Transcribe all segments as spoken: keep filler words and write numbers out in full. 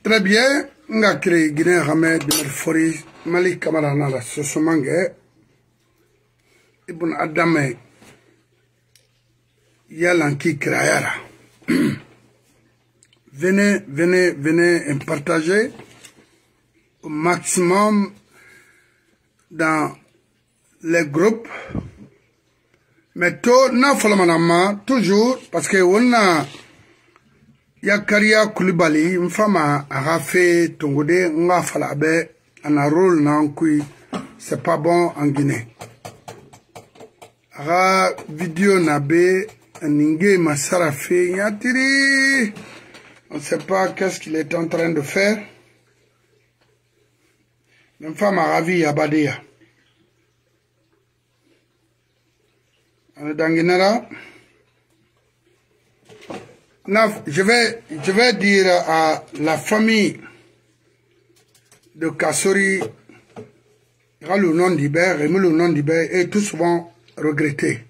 Très bien, on a créé Guinée Hamed de Merfori, Mali Kamarana, la Sosomangue, Ibn Adame, Yalanki Krayara. Venez, venez, venez et partagez au maximum dans les groupes. Mais tout, n'a pas toujours, parce que on a Yakaria Koulibaly, une femme a fait Tongode, on a fait la baie, on a rôle nan kui, c'est pas bon en Guinée. Ra vidéo nabe, Ningue Massara fait, yatiri, on ne sait pas qu'est-ce qu'il est en train de faire. Une femme a ravi Abadia. Dans Guinera, je vais, je vais dire à la famille de Kassori, le nom d'Iber, et le nom d'Iber est tout souvent regretté.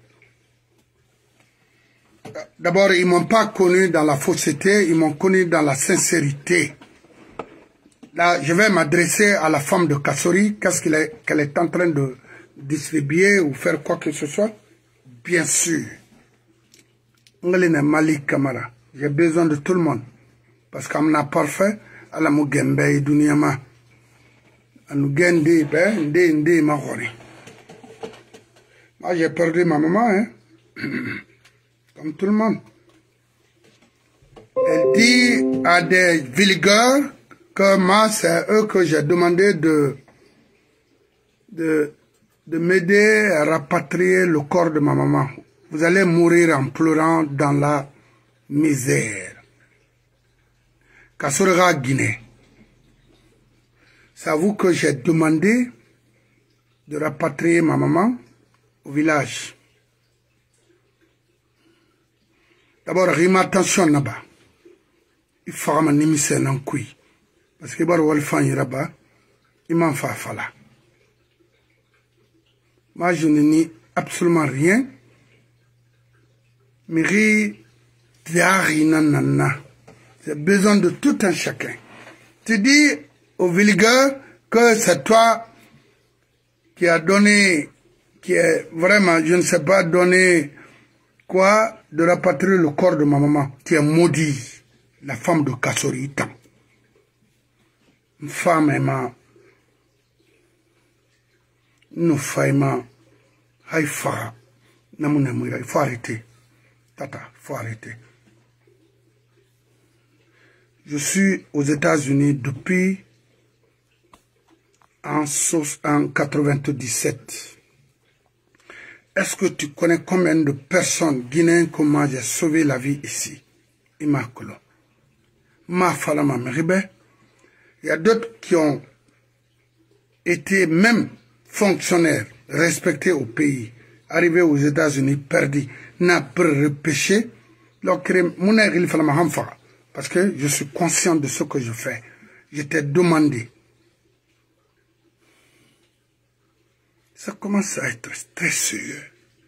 D'abord, ils ne m'ont pas connu dans la fausseté, ils m'ont connu dans la sincérité. Là, je vais m'adresser à la femme de Kassori, qu'est-ce qu'elle est, qu'elle est en train de distribuer ou faire quoi que ce soit. Bien sûr, Malik Kamara, j'ai besoin de tout le monde. Parce qu'on a parfait, à la Mugembe et Dunyama. À nous gagner, ben, des, des, mahori. Moi, j'ai perdu ma maman, hein. Comme tout le monde. Elle dit à des villagers que moi, c'est eux que j'ai demandé de, de, de m'aider à rapatrier le corps de ma maman. Vous allez mourir en pleurant dans la misère. Kassorera Guinée. C'est à vous que j'ai demandé de rapatrier ma maman au village. D'abord, rima attention là-bas. Il faut que je me un coup. Parce que si là-bas, il m'en fait fala. Moi, je ne nie absolument rien. Mais j'ai besoin de tout un chacun. Tu dis au villageur que c'est toi qui a donné, qui est vraiment, je ne sais pas, donné quoi, de rapatrier le corps de ma maman, qui est maudit, la femme de Kassori. Une femme aimant, nous faillement, il faut arrêter. Tata, il faut arrêter. Je suis aux États-Unis depuis en, en quatre-vingt-dix-sept. Est-ce que tu connais combien de personnes guinéennes comment j'ai sauvé la vie ici? Immaculé. Ma falama meribe. Il y a d'autres qui ont été même fonctionnaires, respectés au pays, arrivés aux États-Unis, perdus, n'a pas repêché. Parce que je suis conscient de ce que je fais. Je t'ai demandé. Ça commence à être très sérieux.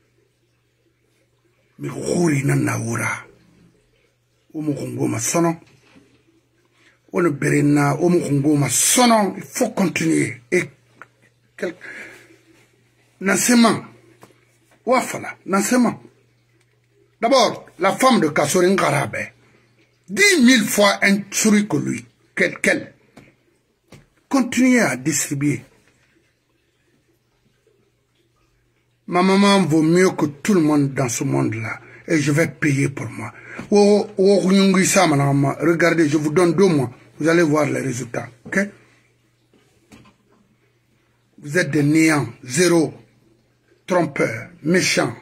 Mais rouri nanaura. Omukongo ma sono. Ono berena omukongo ma sono. Il faut continuer. Et quel... Nansema. Wafala. Nansema. D'abord, la femme de Kassori Ngarabe. Dix mille fois un souris que lui. Quel, quel. Continuez à distribuer. Ma maman vaut mieux que tout le monde dans ce monde-là. Et je vais payer pour moi. Regardez, je vous donne deux mois. Vous allez voir les résultats. Ok? Vous êtes des néants, zéro, trompeurs, méchants.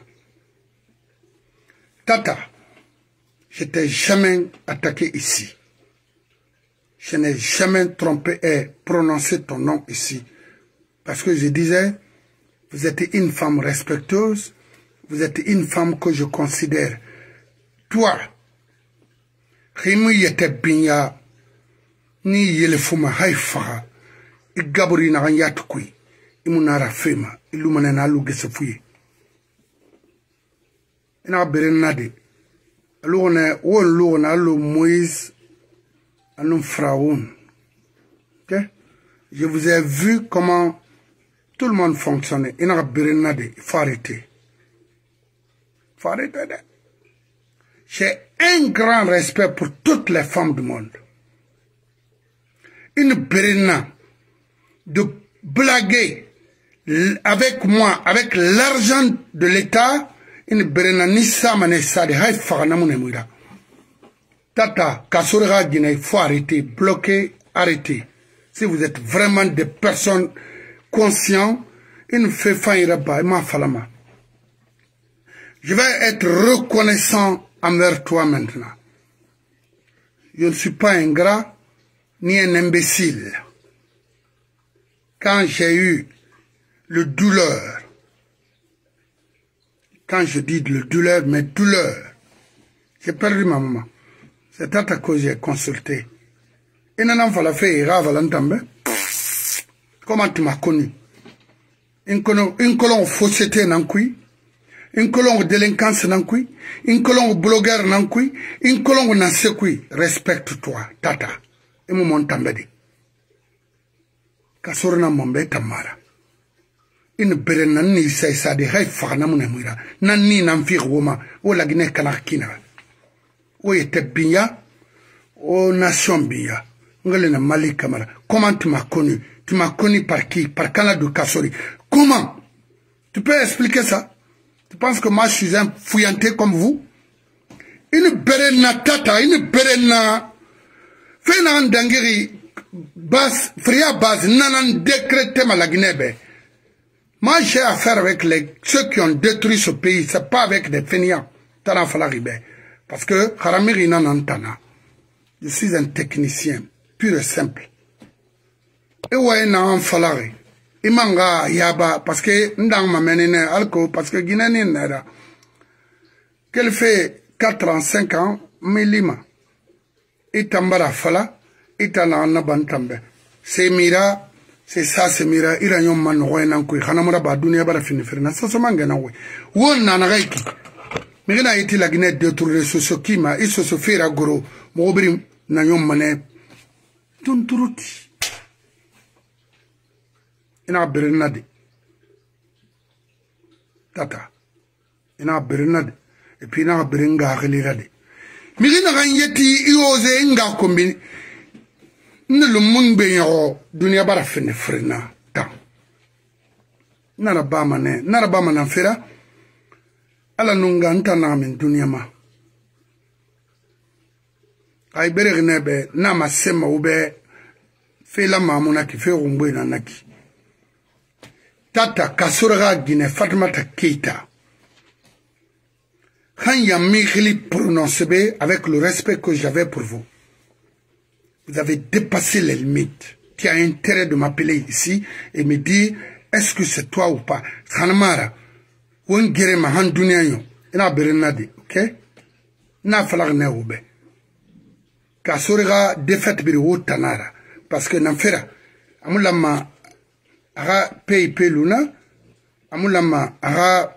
Tata, je t'ai jamais attaqué ici. Je n'ai jamais trompé et prononcé ton nom ici. Parce que je disais, vous êtes une femme respectueuse, vous êtes une femme que je considère. Toi, Rimu yete binya, ni yele fuma haifa, i gaburi na yatukui, imunara fema, ilumane na alu gesefuye. Ina berenade, alu ne, won lu na alu Moïse, anu fraun, Okay? Je vous ai vu comment tout le monde fonctionnait. Il faut arrêter. Il faut arrêter. J'ai un grand respect pour toutes les femmes du monde. Une brena de blaguer avec moi, avec l'argent de l'État, une brena ni ça mané ça de haï fagana mounemouira. Tata, Kassoura Guinée, il faut arrêter, bloquer, arrêter. Si vous êtes vraiment des personnes conscientes, une fait faillira pas, ma falama. Je vais être reconnaissant envers toi maintenant. Je ne suis pas ingrat ni un imbécile. Quand j'ai eu le douleur, quand je dis le douleur, mais douleur, j'ai perdu ma maman. C'est à cause que j'ai consulté. Et non, il fait comment tu m'as connu? Une colonne fausseté nan kui, une colonne délinquance nan kui, une colonne blogueur nan kui, une colonne nan se kui. Respecte-toi, tata. Et mon montambedi. Kasorna mombe tamara. Une beren nan ni say sa de hay fana munemira. Nan ni nan fi woma o la Guinée kanakina. O était bien, o nation bien. Ngale na Mali Camara. Comment tu m'as connu? Tu m'as connu par qui? Par Canada Kassori. Comment? Tu peux expliquer ça? Tu penses que moi je suis un fouillanté comme vous? Une berena tata, une berena. Fais nan dangiri base, fria base, nanan décrété ma la Guinée. Moi j'ai affaire avec les, ceux qui ont détruit ce pays, c'est pas avec des fainéants. Tana Falaribé. Parce que Haramiri nanantana. Je suis un technicien, pur et simple. Et ouais, nan falari. Imanga yaba, parce que ndang ma menene alco, parce que Guinée nera. Qu'elle fait quatre ans, cinq ans, milima. Itambara fala, itana nabantambe. C'est mira, c'est ça, c'est mira, iranyon man roenankui, hanamura ba dunia bara finifrina, ça se mangena we. Won nanagaiki. Migena iti la Guinée détruire ce sokima, il se fait à gros, mobrim, nanyon mané. Tunturuti. Ina berenade. Tata. Ina berenade. Et puis ina berenga relirade. Migena ganyeti iose inga kombi. Nelu mungbe yo dunia bara fene frena. Ta. Nara bama ne. Nara bama na fera. Ala nunga nta na min dunia ma. Ay bere nebe na masema ube. Fe la mamuna ki fe rumbu na naki. Tata Kassoura Guinée Fatoumata Keita. Quand il y a Micheli prononcé avec le respect que j'avais pour vous, vous avez dépassé les limites. Tu as intérêt de m'appeler ici et me dire est-ce que c'est toi ou pas. Khanamara, on gere ma handunia yo, ina berenade, ok? Na falagne oube. Kassoura défaite biri wo tanara parce que n'affaire amulama ara P I P Luna, amulama ara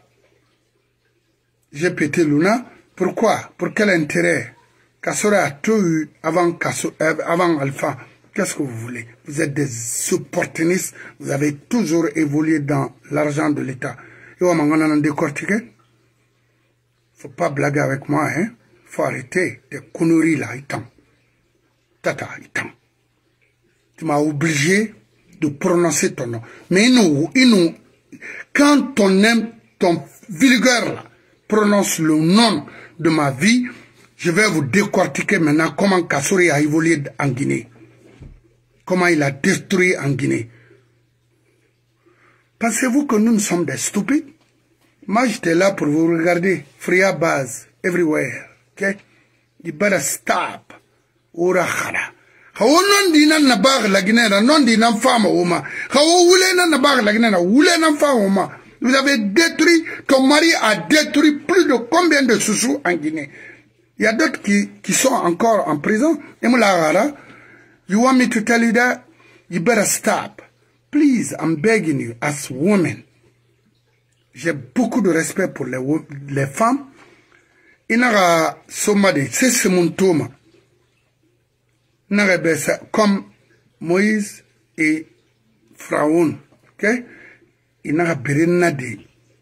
G P T Luna. Pourquoi? Pour quel intérêt? Kassoura a tout eu avant, avant Alpha. Qu'est-ce que vous voulez? Vous êtes des opportunistes. Vous avez toujours évolué dans l'argent de l'État. Et on m'a décortiqué. Faut pas blaguer avec moi, hein? Faut arrêter des conneries là, itam. Tata, itam. Tu m'as obligé de prononcer ton nom. Mais nous, nous, quand ton aime, ton vulgaire là, prononce le nom de ma vie, je vais vous décortiquer maintenant comment Kassoura a évolué en Guinée. Comment il a détruit en Guinée. Pensez-vous que nous, nous sommes des stupides? Moi, j'étais là pour vous regarder. Free base, everywhere. Okay? You better stop. Ora khara. How non di nan na bag la Guinée, non di nan femme oma. How wule nan na bag la Guinée, wule nan femme oma. Vous avez détruit, ton mari a détruit plus de combien de sous-sous en Guinée. Il y a d'autres qui, qui sont encore en prison. Et moula, you want me to tell you that? You better stop. Please, I'm begging you, as women. J'ai beaucoup de respect pour les, les femmes. Inara somade, c'est ce mon toma. Comme Moïse et Pharaon, ok? Il n'a pas de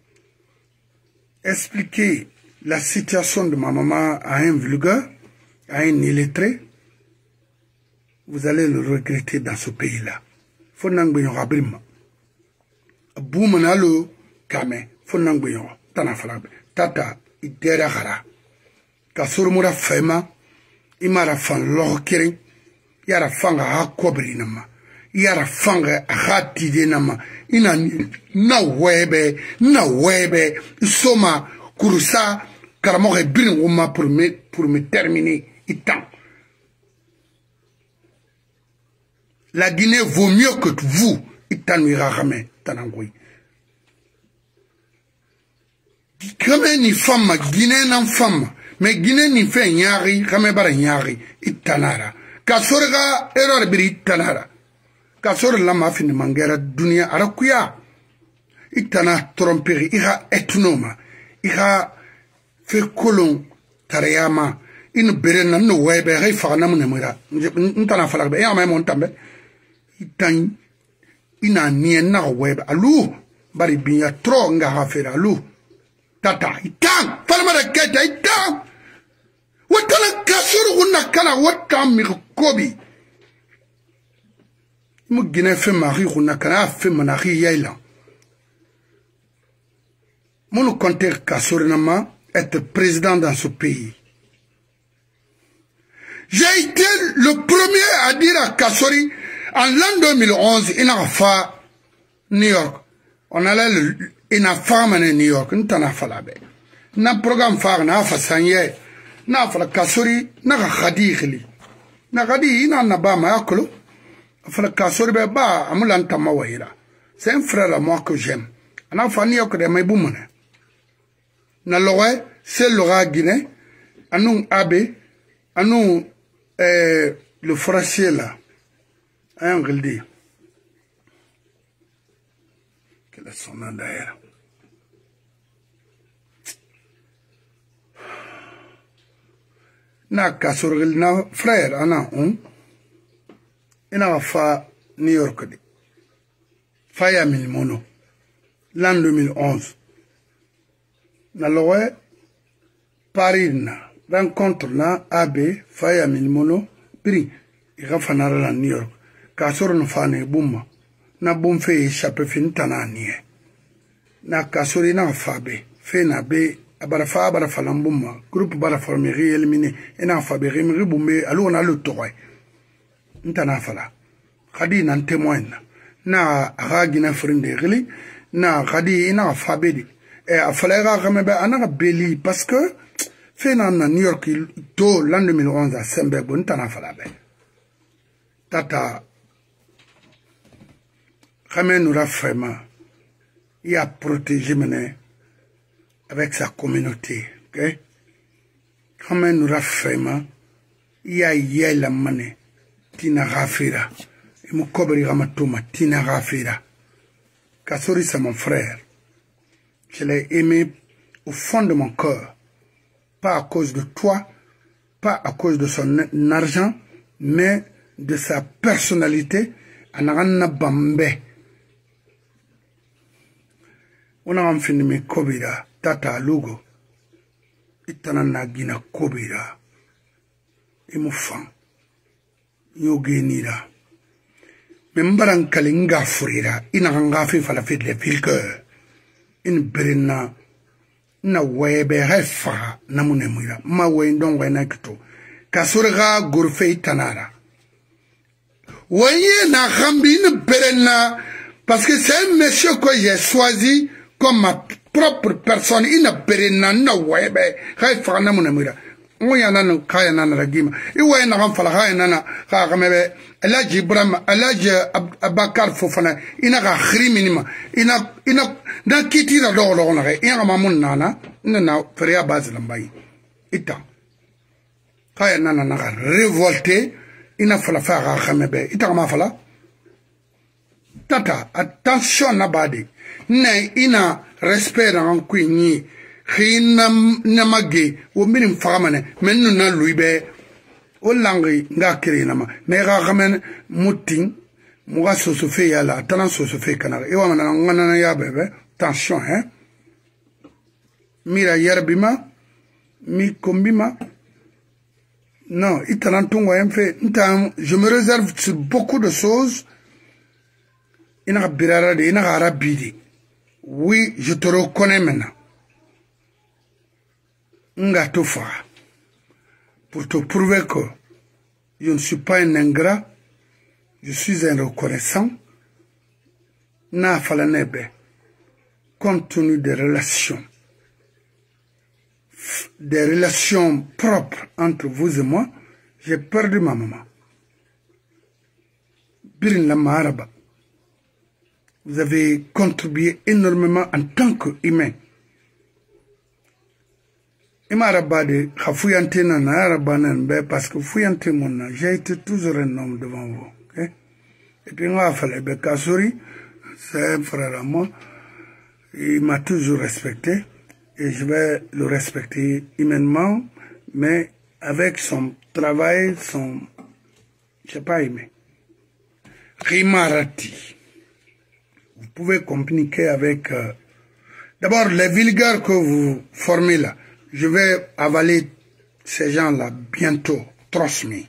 expliquer la situation de ma maman à un vulgaire, à un illettré. Vous allez le regretter dans ce pays-là. Faut n'engouillon abrima. Boumanalo kame. Faut n'engouillon. Tana falabe. Tata idera hara. Kasurumura fema. Imara fan lohkering. Yara fanga ha kobri nama. Yara fanga ha tide nama. Ina na webe. Na webe. Soma kurusa. Karamoke birin uma pour me, pour me terminer. Itan. La Guinée vaut mieux que vous. Itanuira rame. Tanangui. Kame ni femme. Guinée nan femme. Mais Guinée ni fait nyari. Kame bara nyari. Itanara. Kasorga error biri itanara. Kasor lama fini mangera dunia arakuya. Itana tromperi. Iha etnoma. Iha fe kolon tarayama. In berena no webe. Hay fagana munemira. Ntana falakbe. Ya ma montambe. Itan ina nie na web alu bari binya tro nga hafera alu tata itan falma da keta itan watala kasuru kunna kana wata mi kobi mu gine fe mari kunna kana fe manari yaila mon compteur kasuru nama être président dans ce pays. J'ai été le premier à dire à Kassori. En l'an deux mille onze, il a fait New York. On allait le, il a fait New York. Nous t'en a fait là-bas. N'a programme faire, n'a fait sanye, n'a fait la Kassori, n'a khadi khili. N'a khadi, il n'a pas ma yakolo. A fait la Kassori ba, amulan tamawaira. C'est un frère à moi que j'aime. On a fait New York de mes boumane. N'a l'oreille, c'est l'oreille Guinée. Anou abe, anou euh, le français là. Un gildi. Quel est son nom d'ailleurs? Na kasurgil na frère ana on. Ina fa New York de. Faya mil mono. L'an deux mille onze. Na lowe Paris na rencontre na abe Faya mil mono pri. Ira fanara na New York. Kasoro no fane bumma na bum fe chape fin tananie na kasori na fabe fe na be abara fa abara falambumma groupe bara formerie éliminé et na fabe rimri bumbe alu na le toy ntana fala khadi nan témoin na aga gina frinde gili na khadi ina fabe di e afala ga game be ana beli parce que fe na na New York to l'an deux mille onze à Sembe bon ntana fala be tata Kame nous l'a vraiment, il a protégé mené avec sa communauté, ok? Kame nous l'a vraiment, il a yé la mané, tina rafira, il m'a cobri ramatoma, tina rafira. Kassori c'est mon frère, je l'ai aimé au fond de mon cœur, pas à cause de toi, pas à cause de son argent, mais de sa personnalité, anarana bambe. On a fini me kobira, tata lugo. Itana na gina kobira. Imu fan. Yogenira. Membaran kalinga furira. Ina hangafi falafit le filker. In berina. Na webe hefa namune muira. Ma wendon wena kito. Kasurga gurfe itanara. Voyez na rambi in berina. Parce que c'est un monsieur que j'ai choisi comme ma propre personne, il n'a pas de web, il faut que je me on y a un cas en ragima. Il y a un enfant, il y a un Karamebe, Eladji Ibrahim, Eladji Abakar Fofana, il n'a pas de minima, il n'a pas quitté la dor, il y a un maman nana, il n'a pas de base lambaï. Ita. Quand il y a un révolté, il n'a pas de faire à Kamebe. Ita ma fala. Tata, attention nabadi. Ne ina respect en kuini. Khina namage. Wo minim famane. Menu na luibe. o langi nga kire nama me ga gamen mutin muga soso fe yala tanan soso fe kana e wa mana ngana ya bebe tension hein mira yerbima mi kombima non italan tungo en fait je me réserve sur beaucoup de choses ina birara de ina arabidi oui je te reconnais maintenant nga tofa pour te prouver que je ne suis pas un ingrat, je suis un reconnaissant. Na falanebe, compte tenu des relations, des relations propres entre vous et moi, j'ai perdu ma maman. Birin la Maharaba, vous avez contribué énormément en tant qu'humain. Imaraba de Khafuyante na Arabanan parce que Fuyante mona, j'ai été toujours un homme devant vous. Okay? Et puis moi, Falebe Kassouri, c'est un frère à moi, il m'a toujours respecté et je vais le respecter humainement, mais avec son travail, son. Je sais pas aimé. Rimarati. Vous pouvez communiquer avec. Euh... D'abord, les vulgaires que vous formez là. Je vais avaler ces gens-là bientôt. Trust me.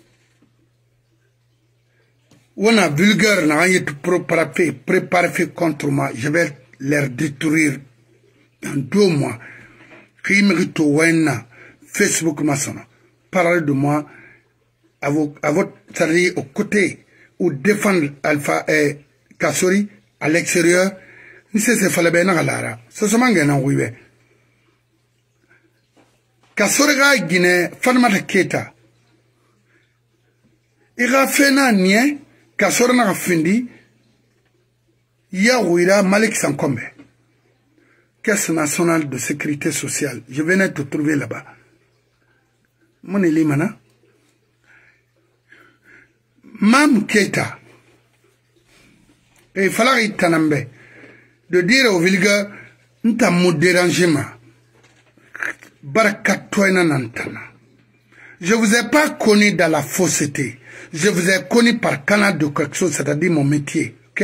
On a vulgaire, n'a rien préparé, préparé contre moi. Je vais les détruire dans deux mois. Qui mérite Wena, Facebook maçon. Parlez de moi à, vos, à votre salarié au côté ou défendre Alpha et Kassouri à l'extérieur. Ni c'est ce fallait bien à l'ara. C'est ce manque d'un oui. Kassouri ga Guinée, Fanmata Keta. Il a fait un nien, Kassouri n'a fini. Yahouira Malik Sankombe. Caisse nationale de sécurité sociale. Je venais te trouver là-bas. Mon élimana. Mam Keita. Et il fallait tanambe. De dire au vulgaire, n'ta mou dérangement. Barakatoina nantana. Je vous ai pas connu dans la fausseté. Je vous ai connu par canal de quelque chose, c'est-à-dire mon métier. Ok?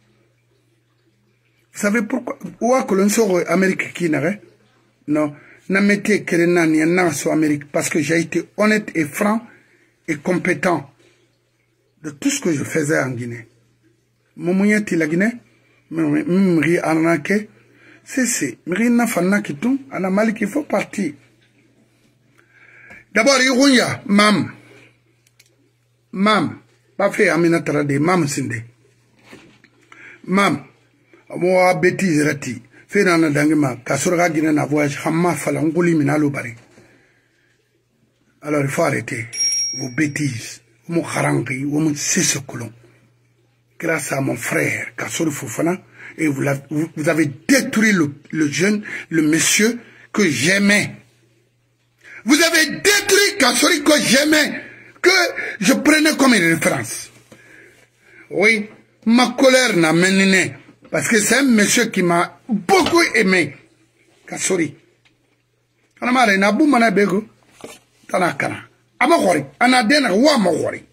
Vous savez pourquoi? Où est-ce que l'on sort Amérique qui n'a? Non. N'a métier que l'on n'a sur Amérique. Parce que j'ai été honnête et franc et compétent de tout ce que je faisais en Guinée. Mon moyen de la Guinée, m'ri arnaqué, c'est c'est, m'ri n'a fanna qui tout, à la Mali qui faut partir. D'abord, il y a mam, mam, pas fait Aminata de mam sinde, mam. Moi, bêtise rati. Fait dans le dangema, Kassoura Guinée n'a voyage, Hamma Falangoli Minalo Bari. Alors il faut arrêter vos bêtises. Mon harangi, ou mon sessecolon. Grâce à mon frère, Kassouri Fofana, et vous, vous, vous avez détruit le, le jeune, le monsieur que j'aimais. Vous avez détruit Kassouri que j'aimais, que je prenais comme une référence. Oui, ma colère n'a mené. Parce que c'est un monsieur qui m'a beaucoup aimé. Kassouri. Anamare na bu mana bego. Tanakana. Amahori. Anadena wa mahori.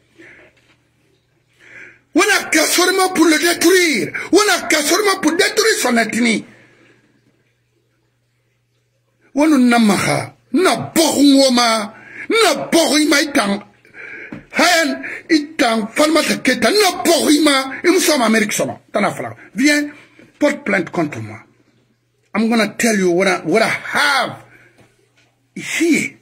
On a Kassouri pour le détruire. On a Kassouri pour détruire son ethnie. On n'a maha. Na bohungoma. Na bohima itang. Hayan itang falmata keta na porima et nous sommes en Amérique solo. Tanafala. Viens, porte plainte contre moi. I'm gonna tell you what I, what I have here.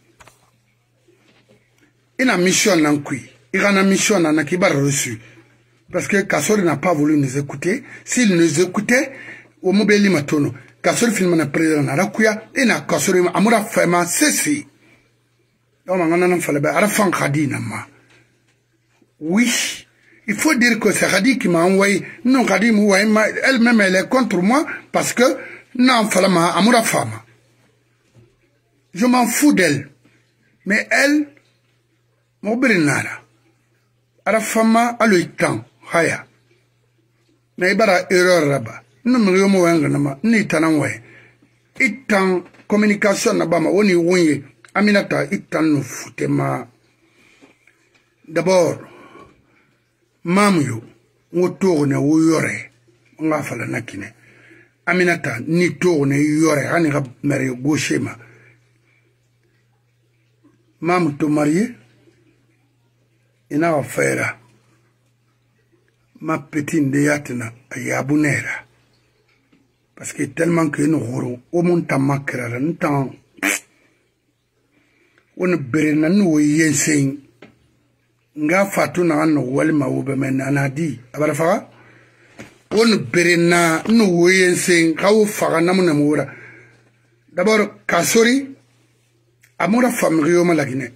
Il a mission nankui. Il a une mission nanakiba reçu. Parce que Kassouri n'a pas voulu nous écouter. S'il nous écoutait, au mobile matono. Kassouri filme na président na rakuya. Et na Kassouri amura fema ceci. Donc on a un fallait arafan khadi nama. Oui, il faut dire que c'est Khadi qui m'a envoyé. Non, Khadi elle-même, elle est contre moi parce que non, Falama, Amoura Fama. Je m'en fous d'elle. Mais elle, mon brinara. Arafama, a le temps, Haya. Mais il y a erreur là-bas. Non, mais il y a une erreur. Ni tananwe. Itan communication là-bas, on y ouye. Aminata, itan nous foutema. D'abord, Mamyo, on tourne ou yore, on va faire la nakine. Aminata, ni tourne yore, on ira marier gauchema. Mam to marié, il a affaire. Ma petite deyatna, a yabunera. Parce que tellement que nous aurons, au monde à macra, un temps, on berena nous yensen. Nga fatu na no wali ma ube men anadi abara faga on berena no wensen kawo faga namu na mura d'abord kasori amura famille ma lagine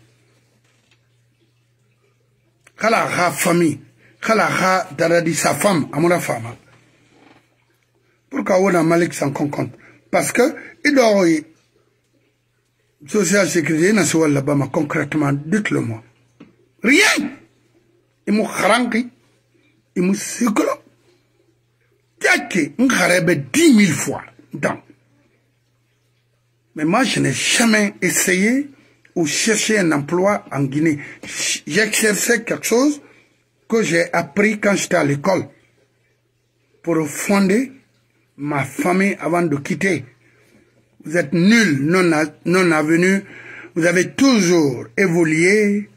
kala ha famille kala ha daradi sa femme amura fama pourquoi on a malik sans compte parce que il doit social sécurité na so wala ba ma concrètement dites-le moi. Rien. Il m'a cranky. Il m'a sécolo. Tiaki, on rêve dix mille fois. Donc. Mais moi, je n'ai jamais essayé ou cherché un emploi en Guinée. J'exerçais quelque chose que j'ai appris quand j'étais à l'école. Pour fonder ma famille avant de quitter. Vous êtes nuls, non, non avenus. Vous avez toujours évolué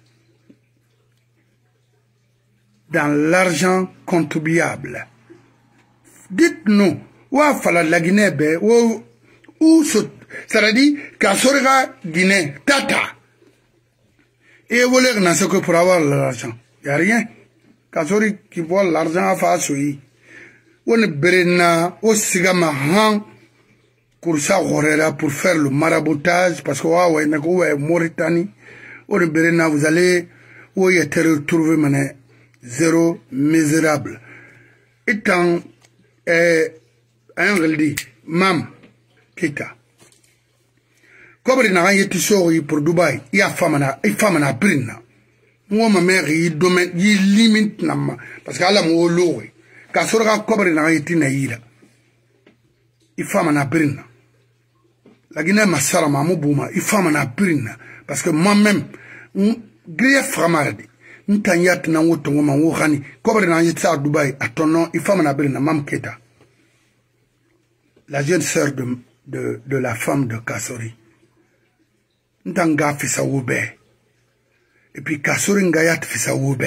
dans l'argent contribuable. Dites-nous, où a fallu la Guinée, où, où ça veut dire, Kassorga Guinée, Tata. Et évoluer dans ce que pour avoir l'argent. Il n'y a rien. Kassori qui vole l'argent à face, oui. On est berena, au sigama, han, pour ça, pour faire le maraboutage, parce que, ouais, ouais, Mauritanie, on est berena, vous allez, où il y a été retrouvé, mané. Zéro misérable. Étant euh, un reldi, mam, kita. Comme il n'a rien été sorti pour Dubaï, il y a femme à il femme à brina. Moi, ma mère, il domaine, il limite nama, parce qu'elle a mon lourd. Quand sur la cobre, il n'a rien été naïra. Il femme à brina. La Guinée, ma sœur, ma mobouma, il femme à brina. Parce que moi-même, grille framardi. Ntanyat na woto ngoma wohani kobre na yitsa Dubaï à ton nom il femme na brina mam Keta, la jeune sœur de de de la femme de Kassori ntanga fisa wobe et puis Kassori ngayat fisa wobe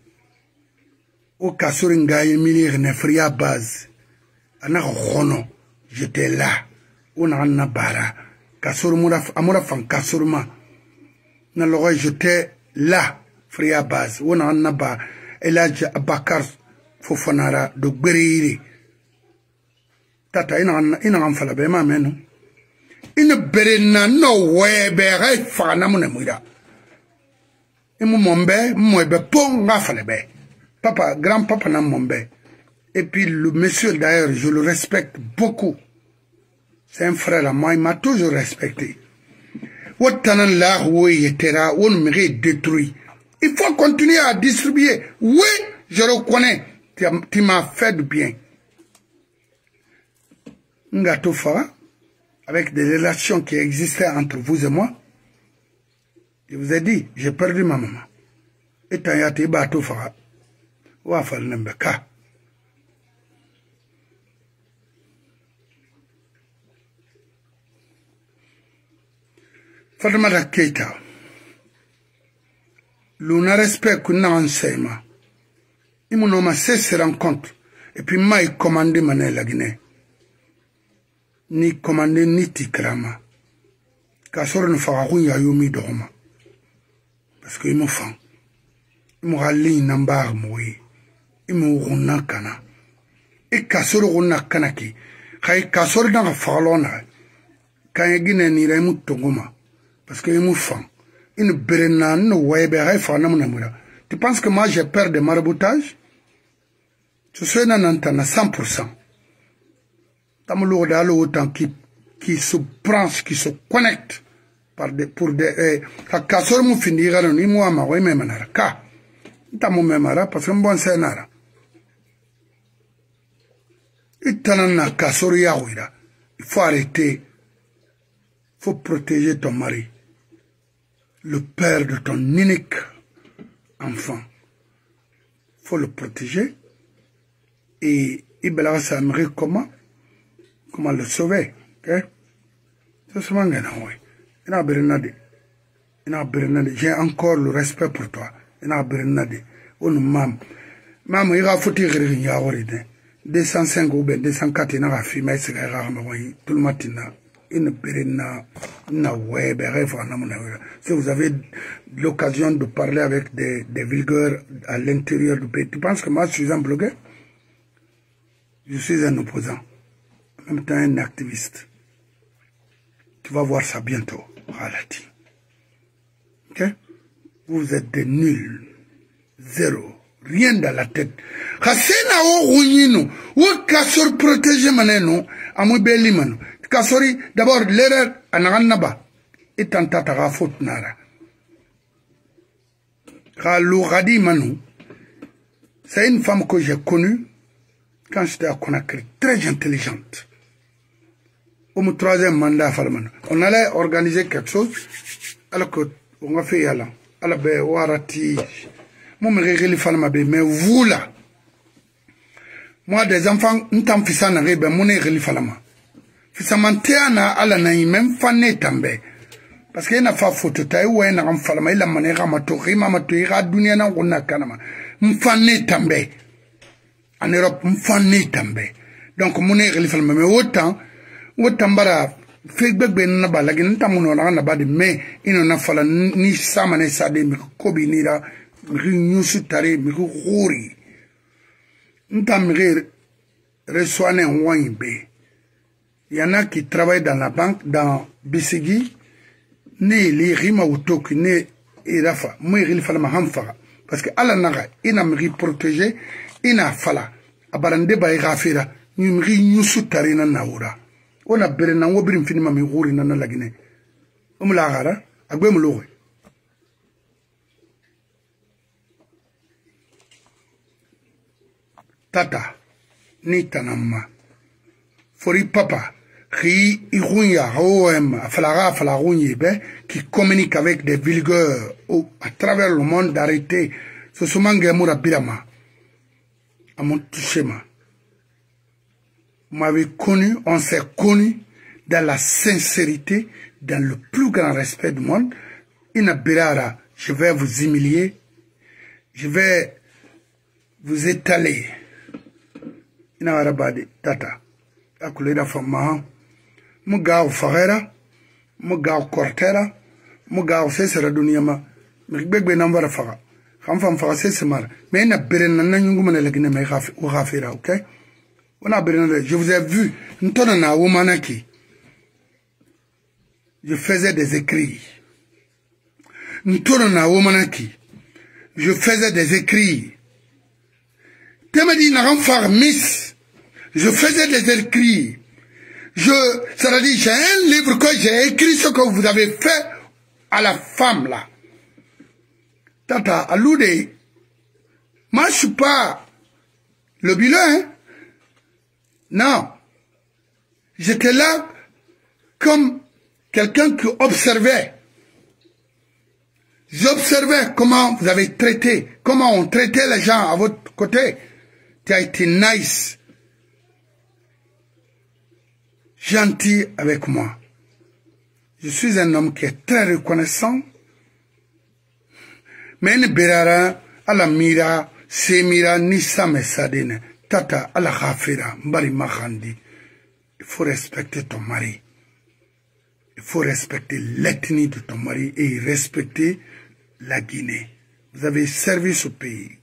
o Kassori ngaye milir ne fria base ana khono j'étais là on a na bara Kassori mura amura fan Kassori ma na logo j'étais là Fria base, on a un ba, Eladj Abakar Fofanara de Beriri. Tata, il a un falabe, ma meno. Il ne berena no way, bere, fana monemuda. Et mon mombe, moi, be pong, ma falabe. Papa, grand-papa n'a mombe. Et puis le monsieur d'ailleurs, je le respecte beaucoup. C'est un frère à moi, il m'a toujours respecté. Wotanan la oui, et terra, on me détruit. Il faut continuer à distribuer. Oui, je reconnais. Tu m'as fait du bien. Ngatofa, avec des relations qui existaient entre vous et moi, je vous ai dit, j'ai perdu ma maman. Et Tayati Batofa, Wafal Nembeka. Fatamata Keita. L'on a respect qu'on a enseignement. Il m'a cessé se rencontre. Et puis, m'a commandé mané la Guinée. Ni commandé ni tikrama. Kassor ne fera rien à yomi dorma. Parce qu'il m'a fait. Il m'a rallié nambar moui. Il m'a runa kana. Et Kassor runa kanaki. Kay Kassor dans la farlona. Quand il Guinée ni remou tongoma. Parce qu'il m'a fait. Une berena no webe tu penses que moi j'ai peur de maraboutage? Je suis un antenne à cent pour cent. Tamulo d'alo autant qui qui se branche, qui se connecte par des pour des ka kasor mu findira no ni mo ama we memanara ka tamu memara parce que bon c'est nara itanana kasor ya wira. Il faut arrêter, faut protéger ton mari, le père de ton unique enfant. Il faut le protéger. Et Ibela s'aimerait comment? Comment le sauver? Okay? C'est ce que j'ai encore le respect pour toi. Maman, maman, il a foutu deux cent cinq ou deux cent quatre, il a fait tout le matin. Si vous avez l'occasion de parler avec des, des vulgaires à l'intérieur du pays, tu penses que moi je suis un blogueur? Je suis un opposant, en même temps un activiste. Tu vas voir ça bientôt. Ok? Vous êtes des nuls. Zéro. Rien dans la tête. Khasena o runyino. Ou kasor protéger maneno. Amu beli manu. Kasori, d'abord, l'erreur, anaganaba. Et tantata faute nara. Khalou Radi Manu. C'est une femme que j'ai connue quand j'étais à Conakry. Très intelligente. Au mon troisième mandat, on allait organiser quelque chose. Alors que, on a fait yala. Alors, ben, warati. Moi, mais vous là. Moi, des enfants, n'tam fissa n'a ben, mon est falama. Fissamantéana, ala na même fané tambe. Parce qu'il n'a pas photo taille ou un ram falama, il a mané ramatori, mamatori, raduniana, ou na kanama. M'fané tambe. En Europe, m'fané tambe. Donc, mon est falama, mais autant, autant bara, Facebook ben na bala, gin tamuno na badi, mais il n'en a fallu ni samane sade, mi kobi ni la, mi nyusu tare, mi rouri. N'tam reçoit un wine bé. Il y en a qui travaillent dans la banque, dans Bissigi, ne les rima ou toki, ne irafa, moi il fallait ma hamfara. Parce que ala naga, il n'a mri protégé, il n'a fala. Abarande ba irafira, ni mri nyusu tarina naura. On a berena, on brim finima mi rouri nana lagine. On la gara, agbe mouloure. Tata, ni tanama. Fori papa. Qui communique avec des vulgaires à travers le monde d'arrêter ce souvent Gemoura Birama à mon touchement. Vous m'avez connu, on s'est connu dans la sincérité, dans le plus grand respect du monde. Inabirara, je vais vous humilier, je vais vous étaler. Inawarabadi, tata, akuleda famahan. Mugao Farera, Mugao Cortera, Mugao Cesar Duniama, Migbe number Fara, Hamfam Farasemar, mais n'a beren nanguman legine ou rafira, ok? On a beren, je vous ai vu, Ntona Womanaki. Je faisais des écrits. Ntona Womanaki. Je faisais des écrits. Temadi Naramfar Miss. Je faisais des écrits. Je, ça veut dire, j'ai un livre que j'ai écrit ce que vous avez fait à la femme là. Tata, Aloudé, moi je suis pas le bilan, hein? Non. J'étais là comme quelqu'un qui observait. J'observais comment vous avez traité, comment on traitait les gens à votre côté. Tu as été nice. Gentil avec moi. Je suis un homme qui est très reconnaissant. Mais ne berara, à la mira, semira, ni samesadine, tata, à la khafira, mbari makhandi. Il faut respecter ton mari. Il faut respecter l'ethnie de ton mari et respecter la Guinée. Vous avez servi ce pays.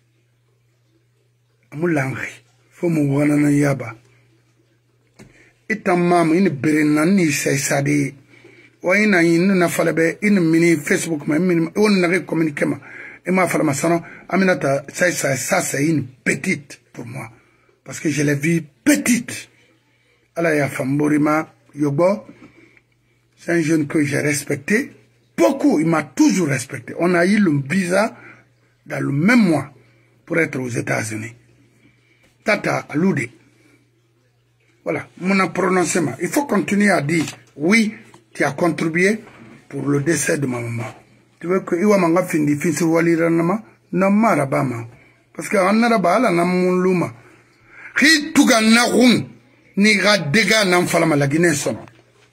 Amoulangi, faut mouwana yaba. Et ta maman, une bérénani, c'est ça de. Ou une une n'a fallu une mini Facebook, mais on n'a communiqué. Et ma femme m'a dit, Aminata, ça, ça, ça, c'est une petite pour moi. Parce que je l'ai vue petite. Alors, il y a Famborima, Yobo. C'est un jeune que j'ai respecté. Beaucoup, il m'a toujours respecté. On a eu le visa dans le même mois pour être aux États-Unis. Tata Aloudé. Voilà, mon prononcement. Il faut continuer à dire, oui, tu as contribué pour le décès de ma maman. Tu veux que Iwa manga findi fin sur walira nama na marabama parce que on naraba la na muluma ri tuga na rum ni ga dega na mfalama la Guinée sono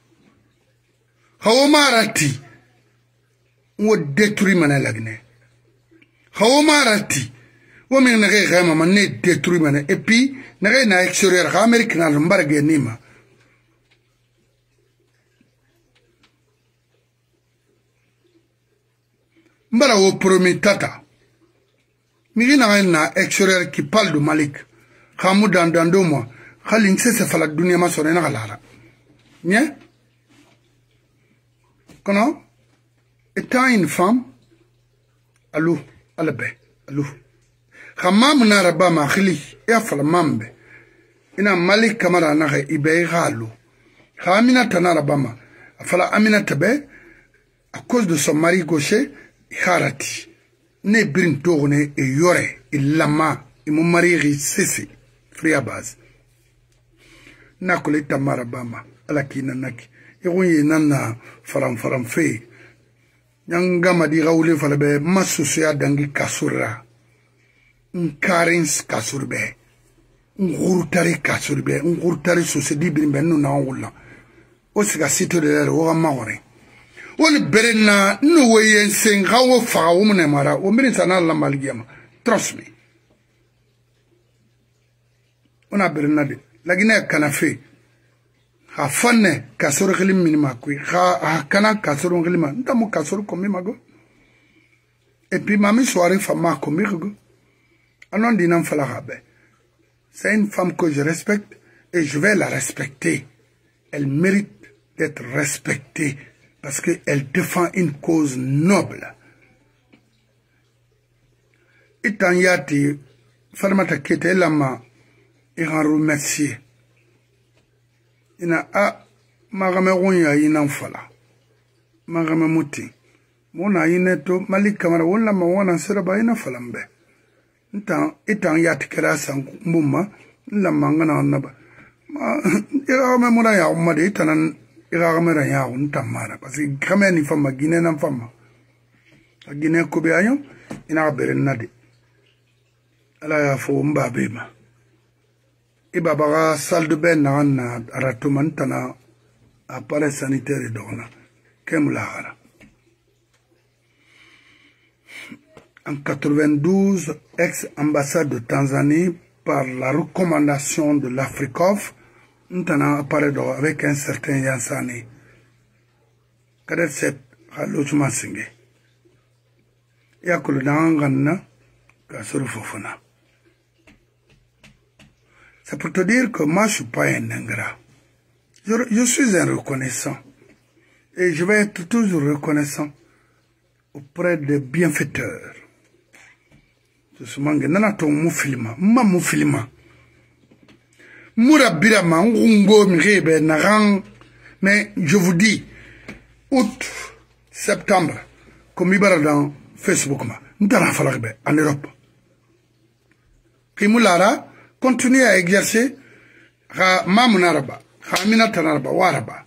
hawo marati wo détruit mana la Guinée hawo marati wo min na ga ma ne détruit mana et puis na ga na extérieur ga Amérique na mbarage nima mbara wo premier tata migi na na extérieur qui parle de Malik khamu dans dans deux mois khalin se se fala dunia ma sore na galara nie kono étant une femme alou alabe alou khamam na raba ma khili ya fala mambe ina Malik kamara na ga ibe galu khamina tanara bama fala amina tabe à cause de son mari gaucher Harati ne birin tourne et yore il lama et mon mari risese frère base nakole tamara bama ala kina naki e wonye nana faram faram fe nyanga madi rawle falabe masusu ya dangi kasura nkarins kasurbe ngurutari kasurbe ngurutari sosedi birimbe no na wula o siga sito de ro mawre woni berena no wayen sen hawo fa wo mun mara o mirin sana la malgiyama trust me ona berena de lagina kana fe ha fanne kasoro khilim minima ku ha kana kasoro khilima ndamu kasoro ko mimago et puis mami soirée fama ko migo anon dinam fala habe c'est une femme que je respecte et je vais la respecter. Elle mérite d'être respectée parce qu'elle défend une cause noble. Itan yati farmata kete lama iran remercier. Ina a magame wonya ina fala. Magame muti. Mona ineto Malik Kamara wala ma wana seraba ina falambe. Itan itan yati kerasa mbuma lama ngana naba. Ma irame mura ya umade itanan irame ya untamara parce que kama ni fama Guinée na fama Guinée ko be ayo ina berena de ala ya fo mbabema e baba salle de bain na na ratoman tana appareil sanitaire dona kemla en quatre-vingt-douze ex-ambassade de Tanzanie par la recommandation de l'Africof nous avons appareil avec un certain Yansani. Kadet set a logement singé. Et à Kolodangana, Kasuru Fofona. C'est pour te dire que moi je ne suis pas un ingrat. Je, je suis un reconnaissant. Et je vais être toujours reconnaissant auprès des bienfaiteurs. Je suis mangué. Nana ton moufilima. Ma moufilima. Mourabira Mangungo Mirebe Naran, mais je vous dis, août, septembre, comme il y a dans Facebook, nous allons en Europe. Kimoulara continue à exercer Mamunaraba, Hamina Tanaraba, Waraba.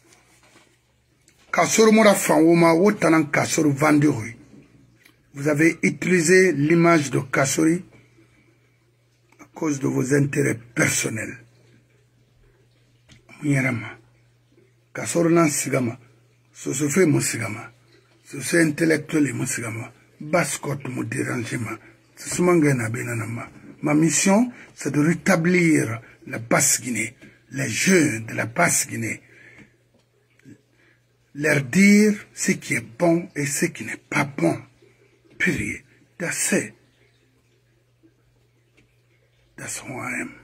Kasuru Moura Fanwouma, Wotanan Kasuru Vanduri. Vous avez utilisé l'image de Kasuri à cause de vos intérêts personnels. Muyarama, Kasorna Sigama, Sosofe Musigama, Sose intellectuel Musigama, Bascot mu dérangement, Sumangena Benanama. Ma mission, c'est de rétablir la Basse-Guinée, les jeunes de la Basse-Guinée, leur dire ce qui est bon et ce qui n'est pas bon. Période. That's it. That's who I am.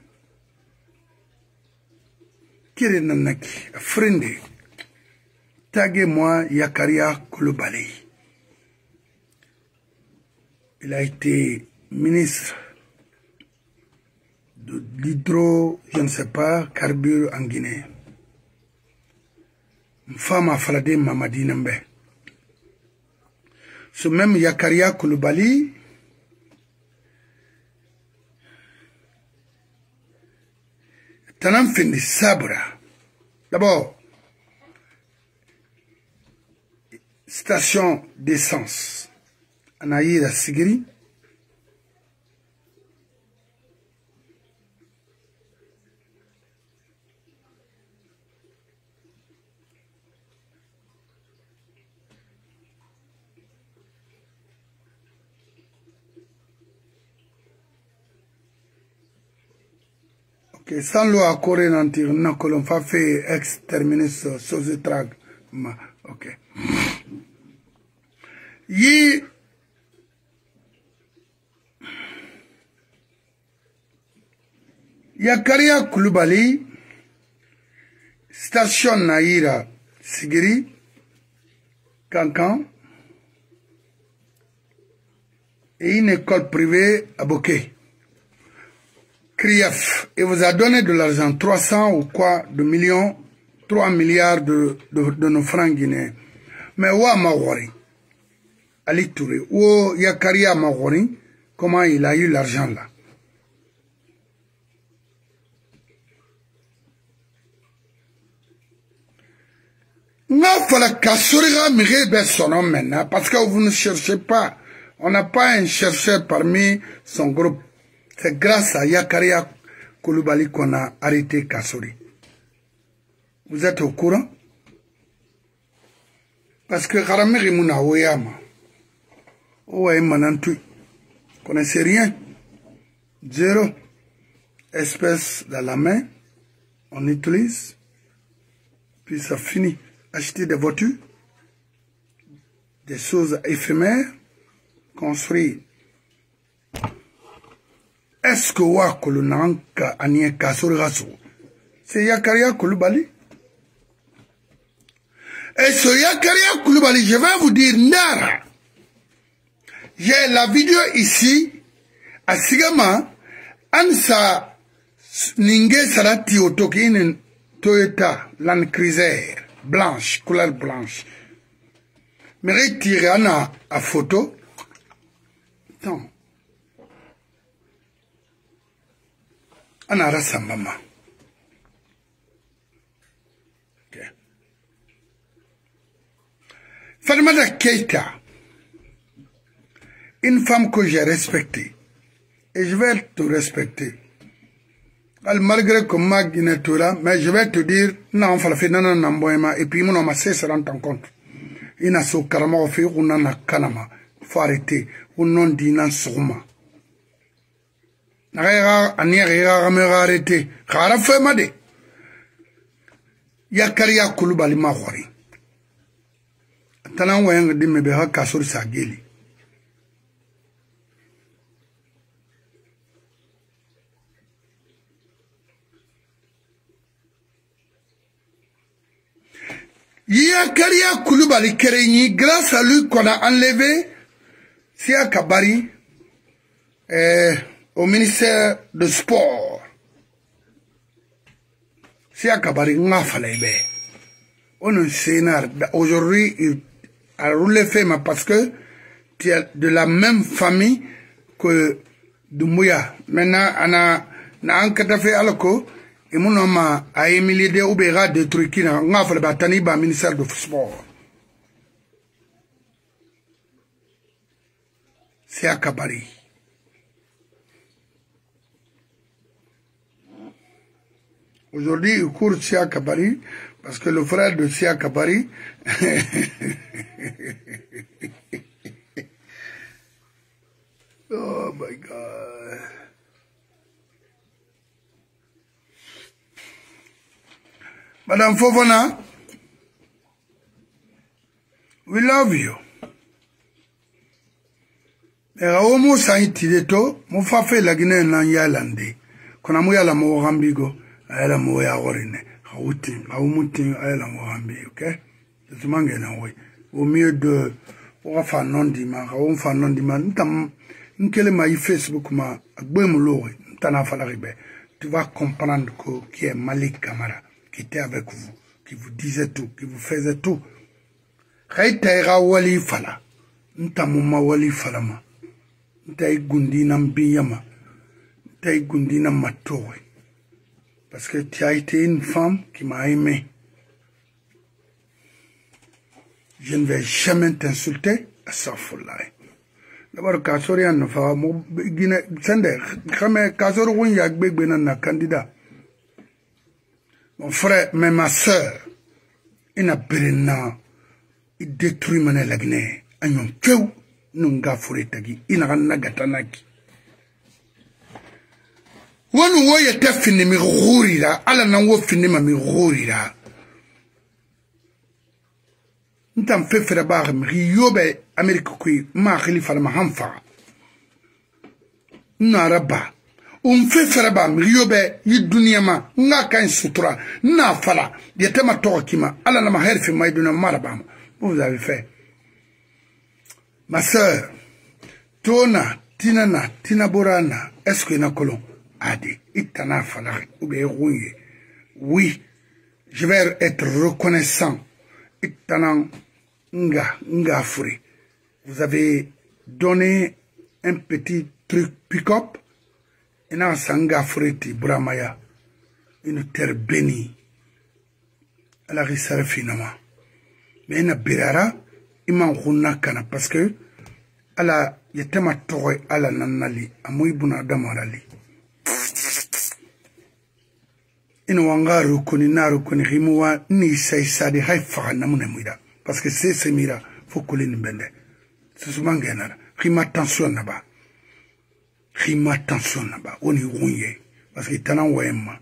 Kirenanaki, a friend, taguez-moi Yakaria Koulibaly. Il a été ministre de l'hydro, je ne sais pas, carbure en Guinée. Une femme a faladé Mamadi Nembe. Ce même Yakaria Koulibaly, Tanam fin de sabra. D'abord, c'est station d'essence Anaïra Sigiri. Ok, sans l'eau à courir en tir, non, que l'on va faire exterminer ce sous-étrag. Ok. Yi Yakaria Koulibaly, station Naïra Sigiri, Kankan, et une école privée à Bokeh. Krief, il vous a donné de l'argent, trois cents ou quoi, de millions, trois milliards de, de, de nos francs guinéens. Mais ouah Mawari, Ali Touré, ou Yakaria Mawari, comment il a eu l'argent là? Il fallait qu'Assuriga Mirebe son nom maintenant, parce que vous ne cherchez pas. On n'a pas un chercheur parmi son groupe. C'est grâce à Yakaria Koulibaly qu'on a arrêté Kassori. Vous êtes au courant? Parce que Karamiri Mouna Oyama, Oye Manantu, connaissez rien. Zéro espèce dans la main, on utilise, puis ça finit. Acheter des voitures, des choses éphémères, construire. Est-ce que Wakolunanka Anie Kasuri Rasso, c'est Yakaria Koulibaly? Et ce Yakaria Koulibaly, je vais vous dire, Nara, j'ai la vidéo ici, à Sigama, Ansa Ninge Sarati Otokin Toyota Land Cruiser. Blanche, couleur blanche. Mais retirez Anna à photo. Attends. Anna rasa maman. Ok. Fatoumata Keita, une femme que j'ai respectée. Et je vais te respecter. Malgré que ma Guinée là, mais je vais te dire, non, il faut non, non, non, et puis mon massé se rend en compte. Il n'a pas carrément fait, ou n'a pas kanama. Il faut arrêter, ou non dit non souma. N'a pas arrêté. Khara fait made. Yakaria Koulibaly ma khori. Tanan wayang di me be ha kasur sageli. Yakaria Koulibaly Kerenyi, grâce à lui qu'on a enlevé Sia Kabari euh, au ministère de Sport. Sia Kabari n'a fallu bien. On ne sait pas. Aujourd'hui, il a roulé ferme parce que tu es de la même famille que Doumbouya. Maintenant, on a un fait alco. Et mon homme a émilé des oubéras de trucs qui n'ont fait le Taniba, ministère de sport. C'est à Kabari. Aujourd'hui, il court Sia Kabari parce que le frère de Sia Kabari oh my God. Madame Fofana, we love you. Era omo saiti deto, mo fa fe la Guinée na yalande. Kona mo yala mo rambigo, ayala mo ya orine. Hauti, haumuti ayala mo rambi, okay? Tumange na we. Au mieux de o fa non di ma, o fa non di ma, ntam nkele ma Facebook ma agbe mo lori, ntana fa la ribe. Tu vas comprendre que qui est Malik Camara. Qui était avec vous, qui vous disait tout, qui vous faisait tout. Khaïtaïra wali fala. Ntamuma wali falama. Ntaï gundina mbiyama. Ntaï gundina matowe. Parce que tu as été une femme qui m'a aimé. je ne vais jamais t'insulter, astaghfirullah. D'abord, Kasori a fa mo Guinée, sende, kame Kasori won yak begbe na candidat. Mon frère, mais ma soeur, il n'a pas il détruit mon la Guinée. Agnon kew nunga furetagi, il n'a pas gatanaki. Wanu wo yete fini mi ghurira, ala na wo fini ma mi ghurira. Ntam fe fere ba mi yobe Amerika kui ma khalifa ma hanfa. Na raba. Um fe fere ba mi yobe yi dunia ma nga kan sutura na fala yete ma to kima ala na ma herfi ma iduna maraba. Vous avez fait. Ma sœur, Tona, Tinana, Tinaborana, est-ce que na kolon Adi, itana falak, ou bien rouillé. Oui, je vais être reconnaissant. Itana nga, nga furi. Vous avez donné un petit truc pick-up. Et nan sanga furiti, Bramaya. Une terre bénie. Elle a réussi finalement. Mais ina birara, iman khuna kana, parce que, ala, yetema tore ala nanali, amoy buna damarali. Ina wanga rukuni na rukuni rimuwa ni saisadi haifa na mune muida. Parce que c'est ce mira, faut couler n'bende. C'est souvent gagnara. Rima tension naba. Rima tension naba. Oni wunye. Parce que tana wema.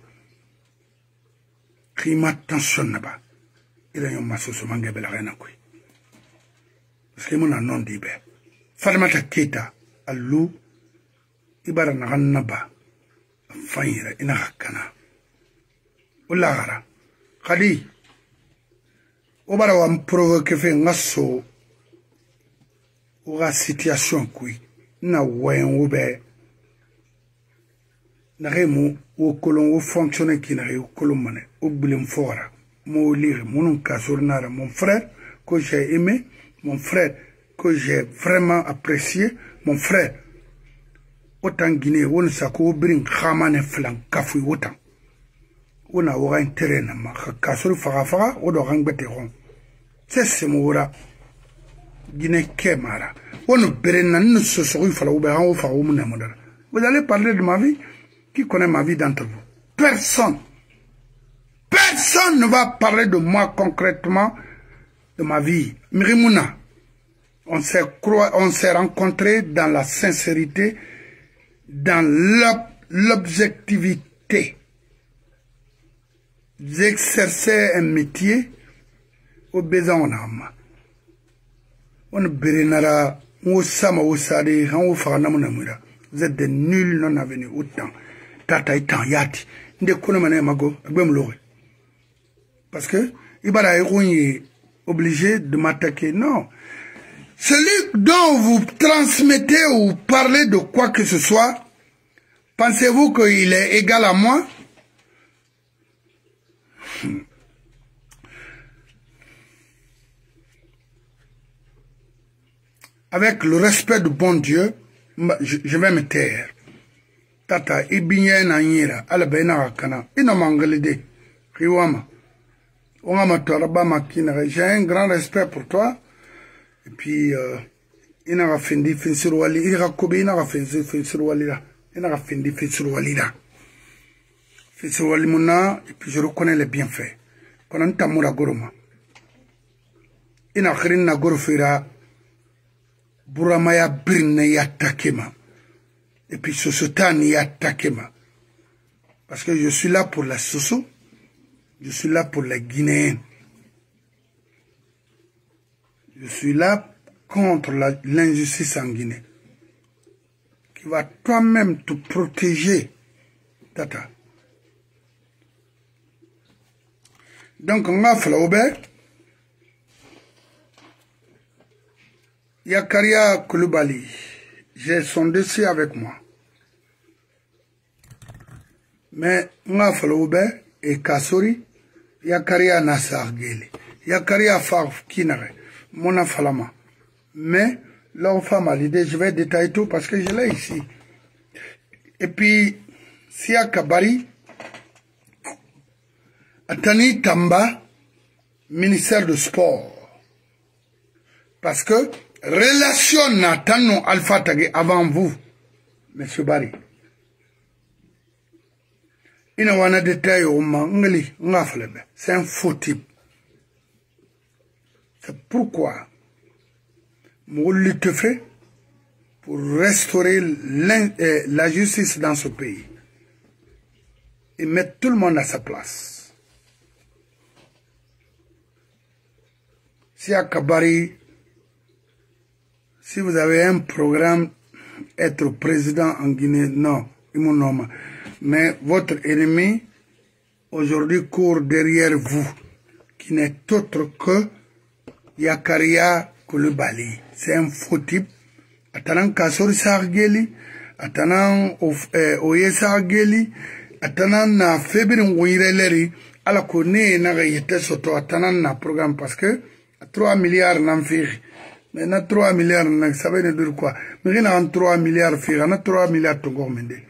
Rima tension naba. Ila yon maso souvent gabela rena kui. Parce que mon non dibe. Falimata Keita, alou, ibara na naba. Fanyira ina hakana. Ulagara, Khadi, Obara wa provoquer fait ngaso, oura situation kui, na wen oube, na remu, ou kolon, ou fonctionner qui n'a rien, ou kolon mané, ou blum fora, mon lire, mon kasournara, mon frère, que j'ai aimé, mon frère, que j'ai vraiment apprécié, mon frère, autant Guinée, on s'accou bring khamane flan, kafui autant. On a un terrain, ma cassure fara ou de rang bétéron. C'est ce mot-là. Guinée Kemara. On ne béréna ne se serait fallu ou béran ou farou mon amour. Vous allez parler de ma vie? Qui connaît ma vie d'entre vous? Personne. Personne ne va parler de moi concrètement, de ma vie. Mirimuna. On s'est on s'est rencontrés dans la sincérité, dans l'objectivité. J'exerçais un métier au besoin en âme. On bérénara, on sama au sade, on fera namunamura. Vous êtes des nuls non avenus autant. Tata itan yati. Nde konomane mago, agbem lori. Parce que, ibara est obligé de m'attaquer. Non. Celui dont vous transmettez ou parlez de quoi que ce soit, pensez-vous qu'il est égal à moi? Avec le respect du bon Dieu, je vais me taire. Tata, ibinye na nyira, ala bena wakana, ina mangalide, riwama. Ongama toraba makina, j'ai un grand respect pour toi. Et puis, euh, ina ga fendi finsiruali, ina ga kobe, ina ga fendi finsiruali la, ina ga fendi finsiruali la. Finsiruali muna, et puis je reconnais les bienfaits. Quand on tamura goroma. Ina khirin na gorofira, Buramaya birne yatakema. Et puis Sosotani yatakema. Parce que je suis là pour la Soso. Je suis là pour les Guinéens. Je suis là contre l'injustice en Guinée. Qui va toi-même te protéger. Tata. Donc on va faire l'obé. Yakaria Koulibaly, j'ai son dossier avec moi. Mais nga Faloube et Kassori, Yakaria Nassar Gele, Yakaria Farf Kinare, mon Falama. Mais leur femme a l'idée, je vais détailler tout parce que je l'ai ici. Et puis, Sia Kabari, Atani Tamba, ministère de Sport. Parce que relation n'attend Alpha Tage avant vous, Monsieur Barry. Il a un détail au mangli, c'est un faux type. C'est pourquoi moi lutte fait pour restaurer la justice dans ce pays et mettre tout le monde à sa place. Si à Kabari, si vous avez un programme, être président en Guinée, non, il me nomme. Mais votre ennemi, aujourd'hui, court derrière vous, qui n'est autre que Yakaria Koulibaly. C'est un faux type. Atanan Kasori Sargeli, Atanan Oye Sargeli, Atanan na Febrin Wireleri, ala kone na yete soto Atanan na programme parce que trois milliards n'en fait. Mais na trois milliards, ça veut dire quoi? Mais il y a trois milliards, il y a trois milliards de gourmandés.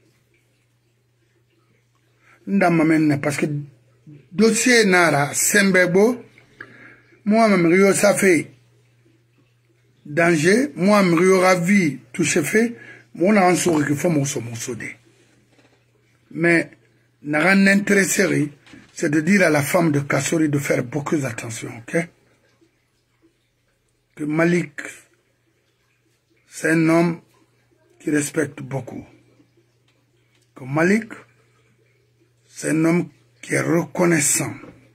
Parce que dossier Nara, Sembebo, moi-même, Rio, ça fait danger, moi-même, Rio, ravi, tout se fait, moi, on a un sourire qu'il faut mon soudé. Mais, n'a rien intéressé, c'est de dire à la femme de Kassori de faire beaucoup d'attention, ok? Que Malik, c'est un homme qui respecte beaucoup. Que Malik, c'est un homme qui est reconnaissant.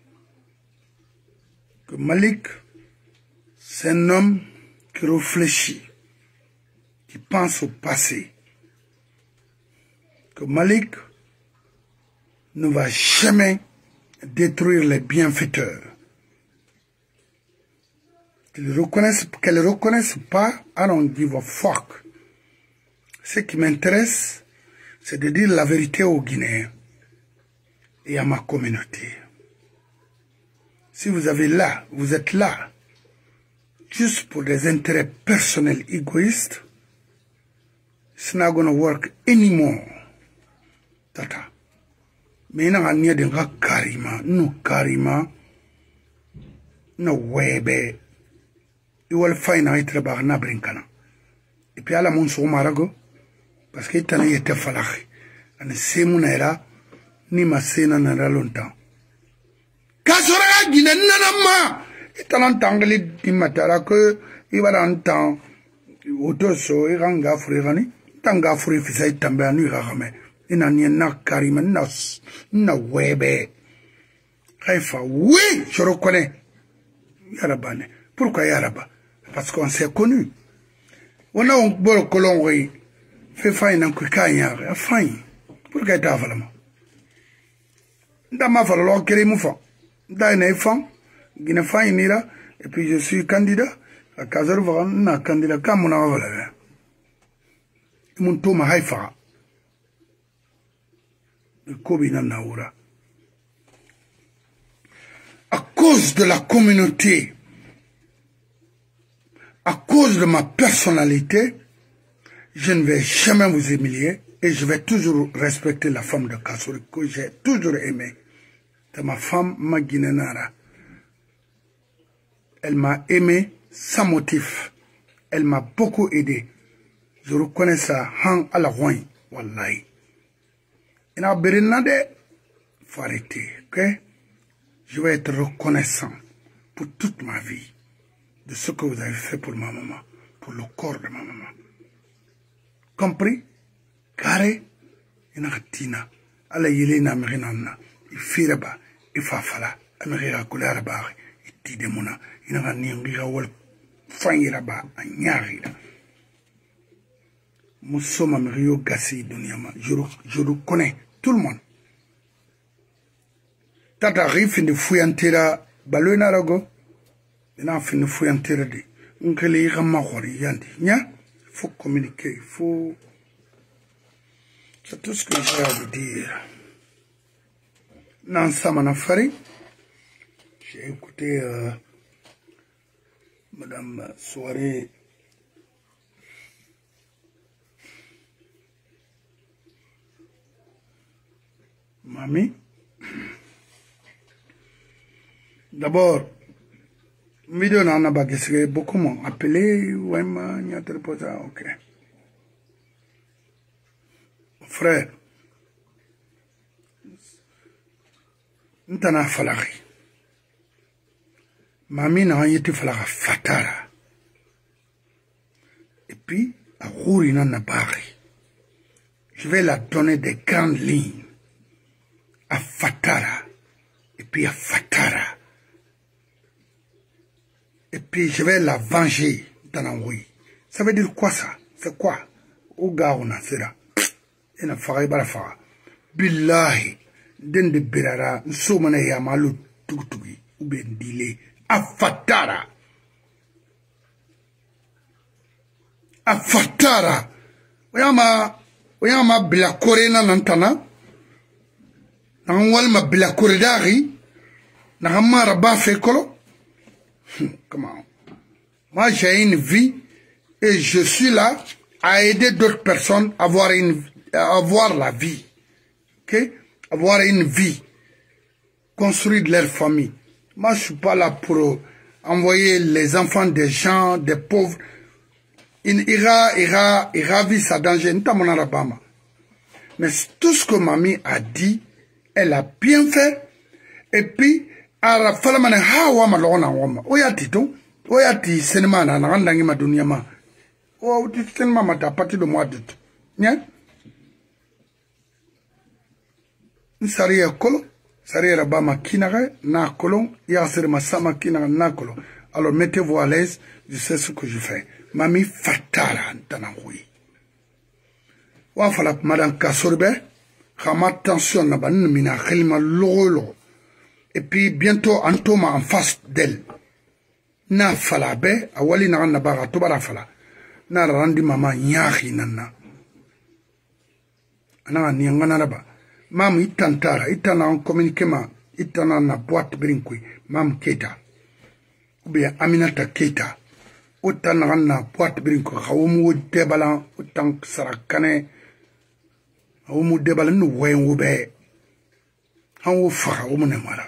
Que Malik, c'est un homme qui réfléchit, qui pense au passé. Que Malik ne va jamais détruire les bienfaiteurs. Qu'elle ne reconnaisse, qu'elle reconnaisse pas, I don't give a fuck. Ce qui m'intéresse, c'est de dire la vérité aux Guinéens et à ma communauté. Si vous avez là, vous êtes là, juste pour des intérêts personnels égoïstes, it's not gonna work anymore. Tata. Mais il y a un niais de karima, nous karima, nous webe, il va le faire dans les travaux na brincana. Et puis à la mon so marago, parce que il y a été falach, on ne sait mon era, ni ma sena n'a longtemps. Kasora Guinée nanama, il y a un tangle di matara que il va l'entendre, autoso, il ranga frirani, tanga fri fisa il tambe anu rame, il n'a ni na karima, na, na webe. Raifa, oui, je reconnais. Yarabane. Pourquoi Yaraba? Parce qu'on s'est connus. On a un bon colon, oui. Fait faille dans le cas, il y a faille. Pourquoi tu as fait là? Dans ma famille, on crée mon fond. Dans une femme, il y a faille nira, et puis je suis candidat. À Kazarvan, na candidat, comme on a volé. Mon tour m'a haïfa. Le Kobina Naoura. À cause de la communauté, à cause de ma personnalité, je ne vais jamais vous humilier et je vais toujours respecter la femme de Kassory que j'ai toujours aimée. C'est ma femme, ma Guinénara. Elle m'a aimé sans motif. Elle m'a beaucoup aidé. Je reconnais ça, han à la roin, wallahi. Il y a Bérinade, il faut arrêter, ok? Je vais être reconnaissant pour toute ma vie de ce que vous avez fait pour ma maman, pour le corps de ma maman. Compris? Carré, il y a tina. Ala yele na mirinana. Il fireba, il fafala. América couleur barre. Il tide mona. Il y a ni ngira wol. Fanyiraba, anyarira. Moussoma Rio Gassi Dunyama. Je, je reconnais tout le monde. Tata rif de fouillantera, balona rago. Il a fait une fouillantera de. On crée les ramahori yandi. Nya, il faut communiquer, il faut. C'est tout ce que j'ai à vous dire. Dans Samanafari, j'ai écouté euh, Madame Soirée. Mamie. D'abord, vidéo n'a pas que beaucoup m'ont appelé, ouais, ma, n'y a pas ça, ok. Frère, n'tana falari. Mami n'a yéti falara fatara. Et puis, à Rourina Nabari. Je vais la donner des grandes lignes. À Fatara. Et puis à Fatara. Et puis je vais la venger dans l'envoyer. Ça veut dire quoi ça? C'est quoi? Au gars on a cela. Et na faray bara fara. Billahi. Den de birara. Nsomana yamalu tukutugi. Ou bien dile. À Fatara. À Fatara. Oyama. Oyama bila kore na nantana. Nangwal ma bila kore dari. Nangamara ba fe kolo. Comment? Moi, j'ai une vie et je suis là à aider d'autres personnes à avoir, une, à avoir la vie. Ok? Avoir une vie. Construire leur famille. Moi, je ne suis pas là pour envoyer les enfants des gens, des pauvres. Il ira, ira, ira vivre sa danger. Mais tout ce que mamie a dit, elle a bien fait. Et puis, ara falamane hawa malona wama oyati to oyati cinéma na ndangi madunia ma o ti cinéma mata partir de mois d'août nya nsari ya kolo sari ya bama kinare na kolo ya sere masama kinare na kolo. Alors mettez-vous à l'aise, je sais ce que je fais. Mami fatara ntanangui wa fala madame Kasorbe khama attention na ban mina khelma lolo. Et puis bientôt Antoma en face d'elle. Na falabe, awali na na bara to bara fala. Na randi mama nyahi nana. Ana ni ngana raba. Mam itantara, itana en communiquer ma, itana na boîte brinkui, mam Keita. Ou bien Aminata Keita. Utana na boîte brinkui, hawumu debala, utang sarakane. Hawumu debala nu wen ube. Hawu fa hawumu ne mara.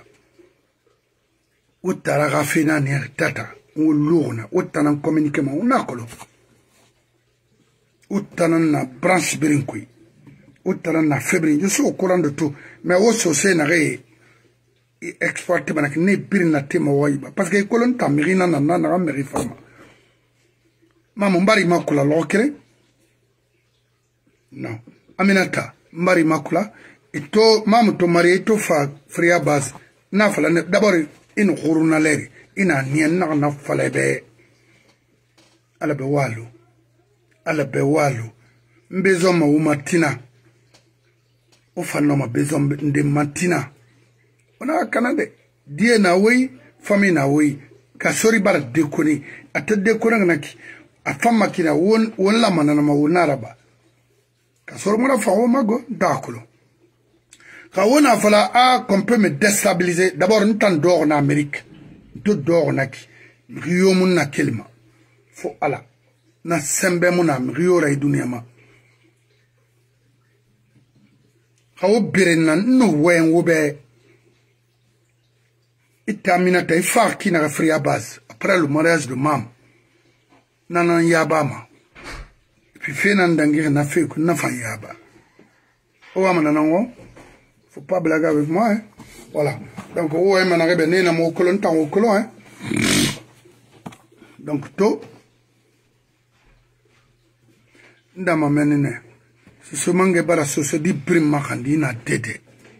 Utara gafina ni tata uluna utana communiquer ma unakolo utana na branche brinkui utana na febrin je suis au courant de tout mais aussi c'est na ré exporter banak ne birina tema waiba parce que kolon ta mirina na na na meri forma mama mbari makula lokere non Aminata mbari makula ito mamu to mari to fa fria base na fala d'abord in khuruna leri ina nien na na falebe ala be walu ala be walu mbezo ma umatina o fanno ma bezo nde matina ona kanade die na we fami na we ka sori bar de koni atade kona naki afama kina won won la manana ma wonaraba ka sori mona fa o mago dakulo. Quand on a fallu ah, qu'on peut me déstabiliser, d'abord, nous t'en dehors en Amérique. Nous dehors en Aki. Rio moun kelma. Faut Allah. Na sembe moun am Rio ray dunyama. Quand on birenan, nous voyons wobe. Il termine à faire qui n'a fait à base. Après le mariage de mam. Nanan yabama. Et puis fait nan dangir na fait que n'a fait yaba. Ouama nanango. Faut pas blaguer avec moi, hein. Voilà. Donc, ouais, maintenant, ben, n'est mon colon, tant au colon, hein. Donc, tout. Dans ma menine, c'est ce mangue bara so se dit prime makandi, ina tete.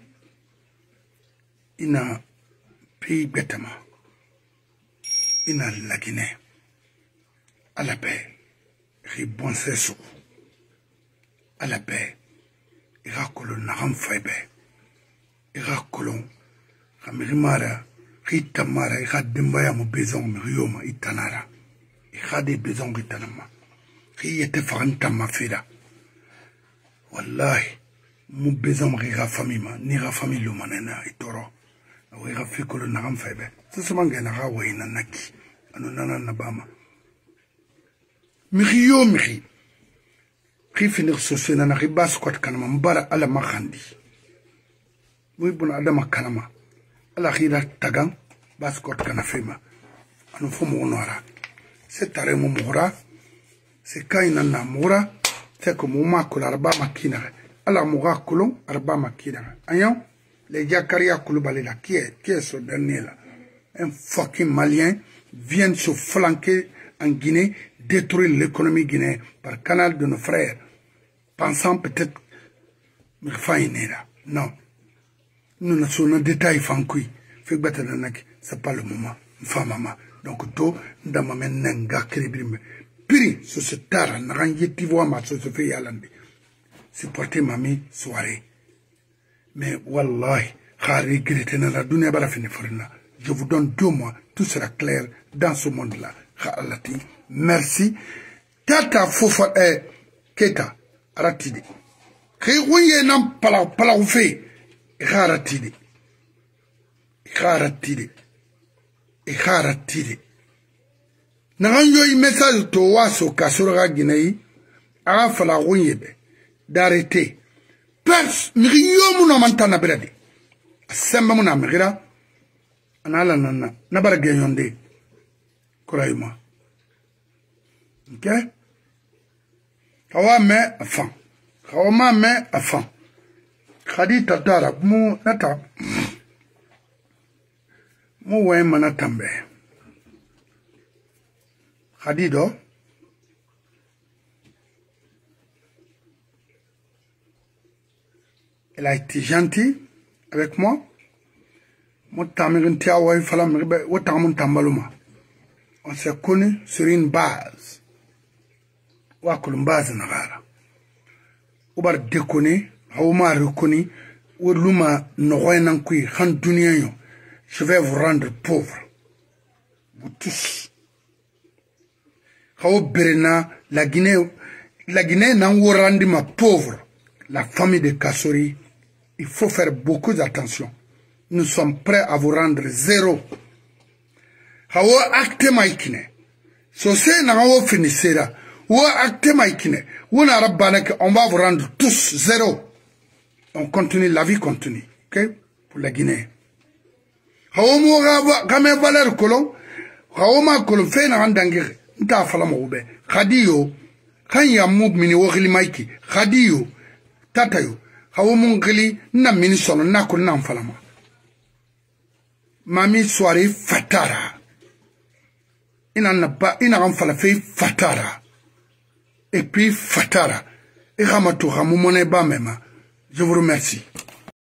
Ina pays bêtement. Ina la Guinée. À la paix. Ribon sesso. À la paix. Ira colon, naram faibe. Ira kolon kamirimara kita mara ira dembaya mo bezong rioma itanara ira de bezong itanama riyete faranta mafeda wallahi mo bezong ira famima ni ra famille manana itoro ira fikolo na ramfebe sese mangena ra wayna naki anu nana na bama miriyo miri ri finir sosena na ribas kwat kanama mbara ala makhandi. Oui, bon, Adam Kanama. À la Rida Tagan, Baskot Kanafema. anu fo mo nora c'est tare mo mora c'est quand il en a mora c'est comme ma kula arba makina ala moga kulon arba makina ayon les Jakaria Koulibaly là qui est qui est ce dernier là un fucking malien vient se flanquer en Guinée, détruire l'économie guinéenne par canal de nos frères, pensant peut-être non. Nous ne sommes pas détail fankoui. C'est pas le moment. Maman. Donc, tout, dans ma main, n'enga crédible. Piri, sur ce tard, n'arrangez tu vois ma chose fait yalandi. Supporter mamie soirée. Mais, wallahi, je vous donne deux mois, tout sera clair dans ce monde-là. Merci. Tata Fofa eh, Keta, Aratide. Réouye nam pala pala oufe, Aratide. Aratide. Aratide. Naranjo y message to waso kasura Guinée, a fala ounyebe, d'arrêter. Pers, miriyo muna mantana brade. Semba muna migira, anala nana, nabara genyonde. Croyez-moi. Ok? Kawa me afan. Kawa ma me afan. Khadi tatara mu nata. Mu we manatambe. Khadi do. Elle a été gentille avec moi. Moi, tamirintia wa fala mribe, wa tamun tambaluma. On s'est connus sur une base. Wa kulum base nagara. Ubar déconné, hauma reconnu, ou luma noy nankui, han dunien. Je vais vous rendre pauvre. Vous tous. Hao Berena, la Guinée, la Guinée n'a rendu ma pauvre. La famille de Kassori, il faut faire beaucoup d'attention. Nous sommes prêts à vous rendre zéro. Hawa acte maikine. So se na hawa finissera. Wa acte maikine. Wona rabbanek, on va vous rendre tous zéro. On continue, la vie continue. Ok? Pour la Guinée. Hawa mo game valeur kolon. Hawa ma kolon fe na randangir. Nta fala mo ube. Khadiyo. Kanya mub mini wogli maiki. Khadiyo. Tatayo. Hawa mongli na mini sono na kol na fala mo. Mami soirée fatara. Il n'en a pas, il n'a pas fait fatara. Et puis fatara. Et ramatou ramou mon eba même. Je vous remercie.